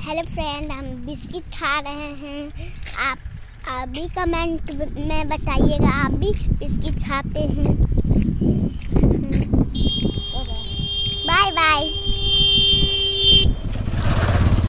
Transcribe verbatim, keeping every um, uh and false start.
Hello friend, हम biscuit खा रहे हैं। आप आप भी कमेंट में बताइएगा, आप भी बिस्किट खाते हैं।